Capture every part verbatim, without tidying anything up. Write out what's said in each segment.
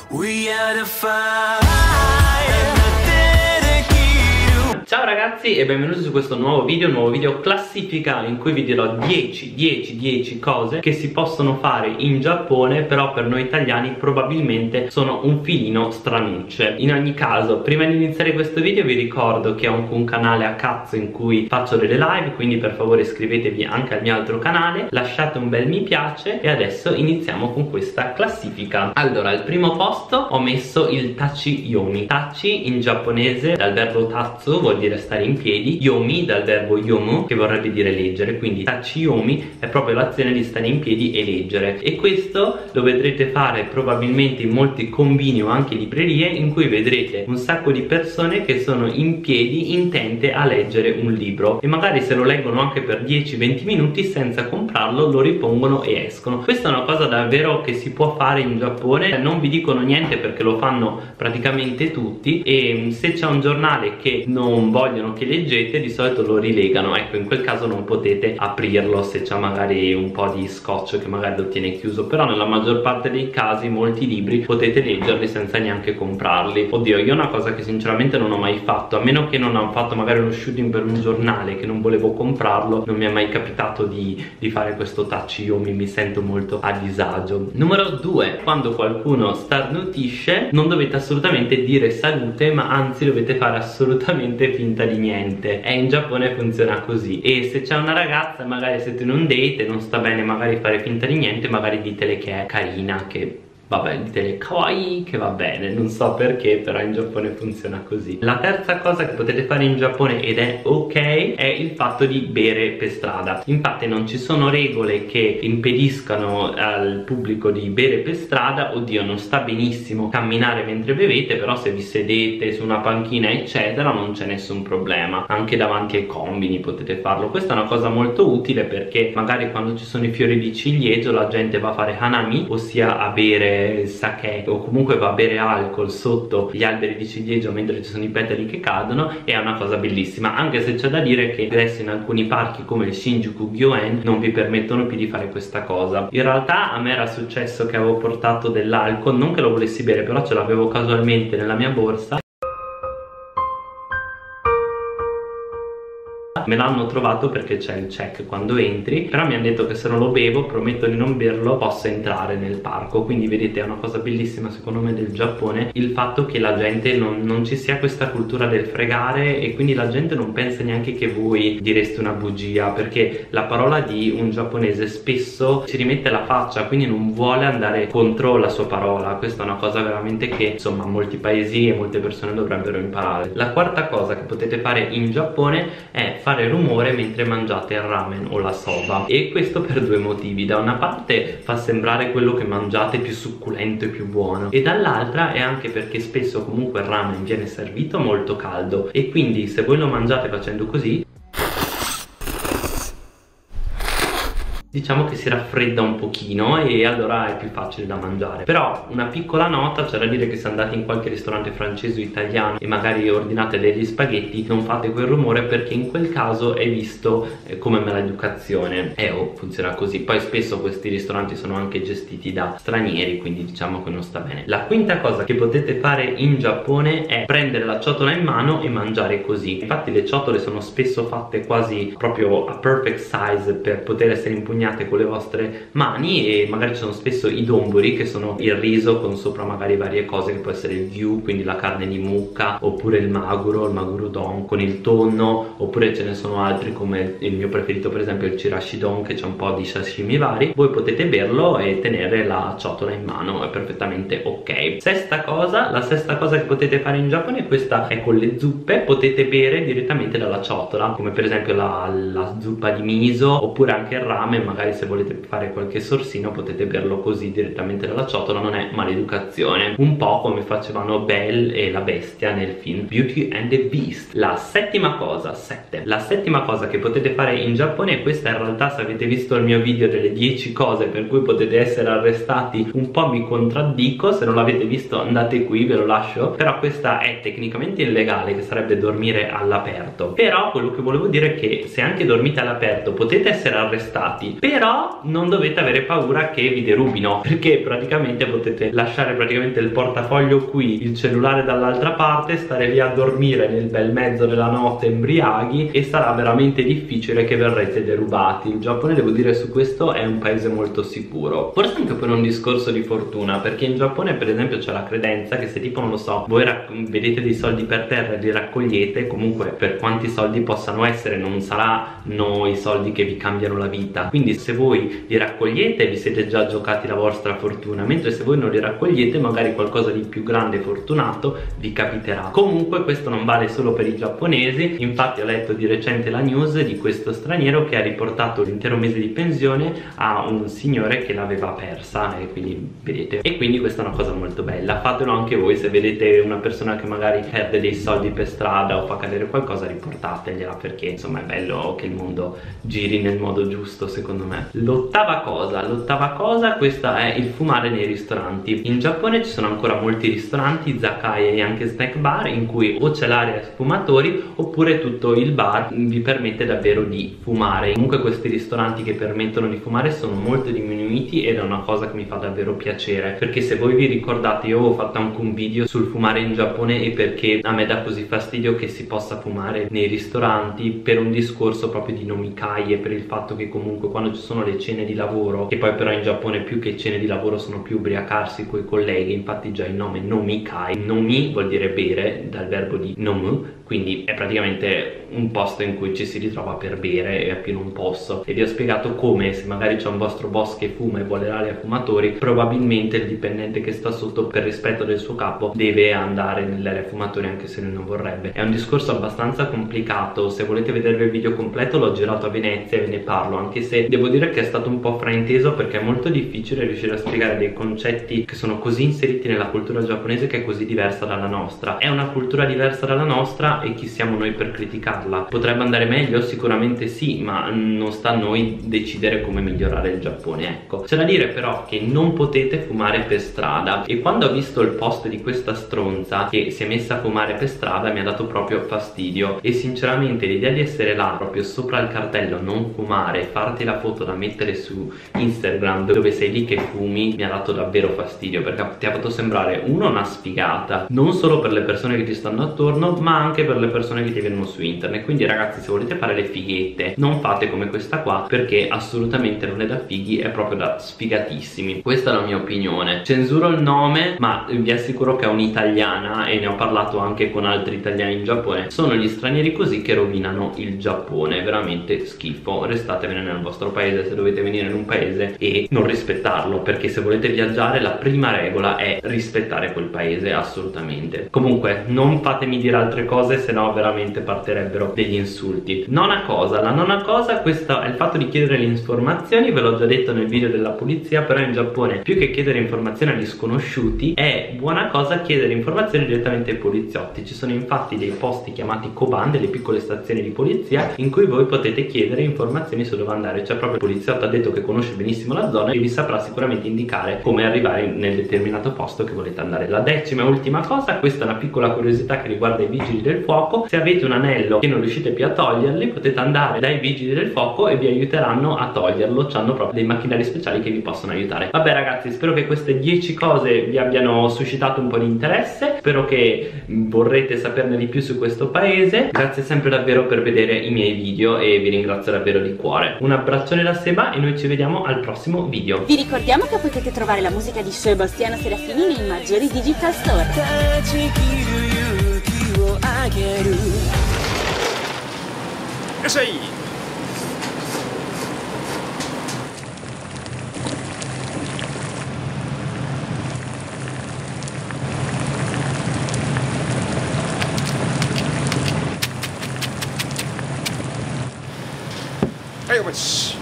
We are the fire. Ciao ragazzi e benvenuti su questo nuovo video, un nuovo video classifica in cui vi dirò dieci, dieci, dieci cose che si possono fare in Giappone, però per noi italiani probabilmente sono un filino stranucce. In ogni caso, prima di iniziare questo video vi ricordo che ho un, un canale a cazzo in cui faccio delle live, quindi per favore iscrivetevi anche al mio altro canale, lasciate un bel mi piace e adesso iniziamo con questa classifica. Allora, al primo posto ho messo il tachi yomi. Tachi in giapponese dal verbo tatsu vuol dire stare in piedi, yomi dal verbo yomu che vorrebbe dire leggere, quindi tachi yomi è proprio l'azione di stare in piedi e leggere, e questo lo vedrete fare probabilmente in molti combini o anche librerie in cui vedrete un sacco di persone che sono in piedi intente a leggere un libro e magari se lo leggono anche per dieci venti minuti senza comprarlo lo ripongono e escono. Questa è una cosa davvero che si può fare in Giappone, non vi dicono niente perché lo fanno praticamente tutti, e se c'è un giornale che non vogliono che leggete di solito lo rilegano. Ecco, in quel caso non potete aprirlo se c'è magari un po' di scotch che magari lo tiene chiuso, però nella maggior parte dei casi molti libri potete leggerli senza neanche comprarli. Oddio, io è una cosa che sinceramente non ho mai fatto, a meno che non ho fatto magari uno shooting per un giornale che non volevo comprarlo, non mi è mai capitato di, di fare questo tachi yomi, mi sento molto a disagio. Numero due, quando qualcuno starnutisce non dovete assolutamente dire salute, ma anzi dovete fare assolutamente finta di niente. E in Giappone funziona così, e se c'è una ragazza magari siete in un date e non sta bene magari fare finta di niente, magari ditele che è carina, che vabbè, ditele kawaii, che va bene, non so perché, però in Giappone funziona così. La terza cosa che potete fare in Giappone ed è ok è il fatto di bere per strada. Infatti non ci sono regole che impediscano al pubblico di bere per strada. Oddio, non sta benissimo camminare mentre bevete, però se vi sedete su una panchina eccetera non c'è nessun problema. Anche davanti ai combini potete farlo. Questa è una cosa molto utile perché magari quando ci sono i fiori di ciliegio la gente va a fare hanami, ossia a bere il sake, o comunque va a bere alcol sotto gli alberi di ciliegio mentre ci sono i petali che cadono, e è una cosa bellissima, anche se c'è da dire che adesso in alcuni parchi come il Shinjuku Gyoen non vi permettono più di fare questa cosa. In realtà a me era successo che avevo portato dell'alcol, non che lo volessi bere, però ce l'avevo casualmente nella mia borsa. Me l'hanno trovato perché c'è il check quando entri, però mi hanno detto che se non lo bevo, prometto di non berlo, posso entrare nel parco. Quindi vedete, è una cosa bellissima secondo me del Giappone il fatto che la gente non, non ci sia questa cultura del fregare, e quindi la gente non pensa neanche che voi direste una bugia, perché la parola di un giapponese spesso ci rimette la faccia, quindi non vuole andare contro la sua parola. Questa è una cosa veramente che insomma molti paesi e molte persone dovrebbero imparare. La quarta cosa che potete fare in Giappone è fare rumore mentre mangiate il ramen o la soba, e questo per due motivi. Da una parte fa sembrare quello che mangiate più succulento e più buono, e dall'altra è anche perché spesso comunque il ramen viene servito molto caldo, e quindi se voi lo mangiate facendo così, diciamo che si raffredda un pochino e allora è più facile da mangiare. Però una piccola nota, c'è da dire che se andate in qualche ristorante francese o italiano e magari ordinate degli spaghetti, non fate quel rumore perché in quel caso è visto eh, come maleducazione, e eh, oh, funziona così. Poi spesso questi ristoranti sono anche gestiti da stranieri, quindi diciamo che non sta bene. La quinta cosa che potete fare in Giappone è prendere la ciotola in mano e mangiare così. Infatti le ciotole sono spesso fatte quasi proprio a perfect size per poter essere impugnate con le vostre mani, e magari ci sono spesso i donburi che sono il riso con sopra magari varie cose, che può essere il gyu, quindi la carne di mucca, oppure il maguro, il magurudon con il tonno, oppure ce ne sono altri come il mio preferito per esempio il chirashidon, che c'è un po' di sashimi vari. Voi potete berlo e tenere la ciotola in mano, è perfettamente ok. Sesta cosa, la sesta cosa che potete fare in Giappone, questa è con le zuppe, potete bere direttamente dalla ciotola, come per esempio la, la zuppa di miso, oppure anche il ramen. Magari se volete fare qualche sorsino potete berlo così direttamente dalla ciotola, non è maleducazione, un po' come facevano Belle e la bestia nel film Beauty and the Beast. La settima cosa, sette, la settima cosa che potete fare in Giappone, e questa in realtà se avete visto il mio video delle dieci cose per cui potete essere arrestati, un po' mi contraddico, se non l'avete visto andate qui, ve lo lascio, però questa è tecnicamente illegale, che sarebbe dormire all'aperto. Però quello che volevo dire è che se anche dormite all'aperto potete essere arrestati, però non dovete avere paura che vi derubino, perché praticamente potete lasciare praticamente il portafoglio qui, il cellulare dall'altra parte, stare lì a dormire nel bel mezzo della notte embriaghi e sarà veramente difficile che verrete derubati. Il Giappone, devo dire, su questo è un paese molto sicuro, forse anche per un discorso di fortuna, perché in Giappone per esempio c'è la credenza che se tipo, non lo so, voi vedete dei soldi per terra e li raccogliete, comunque per quanti soldi possano essere non saranno i soldi che vi cambiano la vita, quindi se voi li raccogliete vi siete già giocati la vostra fortuna, mentre se voi non li raccogliete magari qualcosa di più grande e fortunato vi capiterà. Comunque questo non vale solo per i giapponesi, infatti ho letto di recente la news di questo straniero che ha riportato l'intero mese di pensione a un signore che l'aveva persa, e quindi vedete, e quindi questa è una cosa molto bella. Fatelo anche voi, se vedete una persona che magari perde dei soldi per strada o fa cadere qualcosa, riportategliela, perché insomma è bello che il mondo giri nel modo giusto, secondo me. L'ottava cosa, l'ottava cosa, questa è il fumare nei ristoranti. In Giappone ci sono ancora molti ristoranti, izakaya e anche snack bar in cui o c'è l'area sfumatori oppure tutto il bar vi permette davvero di fumare. Comunque questi ristoranti che permettono di fumare sono molto diminuiti ed è una cosa che mi fa davvero piacere, perché se voi vi ricordate io ho fatto anche un video sul fumare in Giappone e perché a me dà così fastidio che si possa fumare nei ristoranti, per un discorso proprio di nomikai e per il fatto che comunque quando ci sono le cene di lavoro, che poi però in Giappone più che cene di lavoro sono più ubriacarsi coi colleghi, infatti già il nome nomikai, nomi vuol dire bere dal verbo di nomu, quindi è praticamente un posto in cui ci si ritrova per bere e a più non posso. E vi ho spiegato come, se magari c'è un vostro boss che fuma e vuole l'area fumatori, probabilmente il dipendente che sta sotto, per rispetto del suo capo, deve andare nell'area fumatori anche se lui non vorrebbe. È un discorso abbastanza complicato, se volete vedervi il video completo l'ho girato a Venezia e ve ne parlo, anche se devo dire che è stato un po' frainteso perché è molto difficile riuscire a spiegare dei concetti che sono così inseriti nella cultura giapponese, che è così diversa dalla nostra. È una cultura diversa dalla nostra e chi siamo noi per criticarla? Potrebbe andare meglio? Sicuramente sì, ma non sta a noi decidere come migliorare il Giappone, ecco. C'è da dire però che non potete fumare per strada, e quando ho visto il post di questa stronza che si è messa a fumare per strada mi ha dato proprio fastidio, e sinceramente l'idea di essere là proprio sopra il cartello non fumare, farti la foto da mettere su Instagram dove sei lì che fumi, mi ha dato davvero fastidio, perché ti ha fatto sembrare uno una sfigata, non solo per le persone che ti stanno attorno ma anche per le persone che ti vedono su internet. Quindi ragazzi, se volete fare le fighette non fate come questa qua, perché assolutamente non è da fighi, è proprio da sfigatissimi. Questa è la mia opinione. Censuro il nome, ma vi assicuro che è un'italiana e ne ho parlato anche con altri italiani in Giappone. Sono gli stranieri così che rovinano il Giappone, veramente schifo. Restatevene nel vostro paese se dovete venire in un paese e non rispettarlo, perché se volete viaggiare la prima regola è rispettare quel paese, assolutamente. Comunque non fatemi dire altre cose, se no veramente partirebbero degli insulti. Nona cosa, la nona cosa, questo è il fatto di chiedere le informazioni. Ve l'ho già detto nel video della pulizia, però in Giappone più che chiedere informazioni agli sconosciuti è buona cosa chiedere informazioni direttamente ai poliziotti. Ci sono infatti dei posti chiamati koban, delle piccole stazioni di polizia in cui voi potete chiedere informazioni su dove andare. Cioè proprio il poliziotto ha detto che conosce benissimo la zona e vi saprà sicuramente indicare come arrivare nel determinato posto che volete andare. La decima e ultima cosa, questa è una piccola curiosità che riguarda i vigili del fuoco. Se avete un anello che non riuscite più a toglierli, potete andare dai vigili del fuoco e vi aiuteranno a toglierlo. C'hanno proprio dei macchinari speciali che vi possono aiutare. Vabbè ragazzi, spero che queste dieci cose vi abbiano suscitato un po' di interesse, spero che vorrete saperne di più su questo paese. Grazie sempre davvero per vedere i miei video e vi ringrazio davvero di cuore. Un abbraccione da Seba e noi ci vediamo al prossimo video. Vi ricordiamo che potete trovare la musica di Sebastiano Serafini nei maggiori digital store. Hey, what's...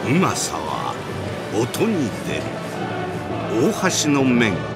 うまさは音に出る。大橋の麺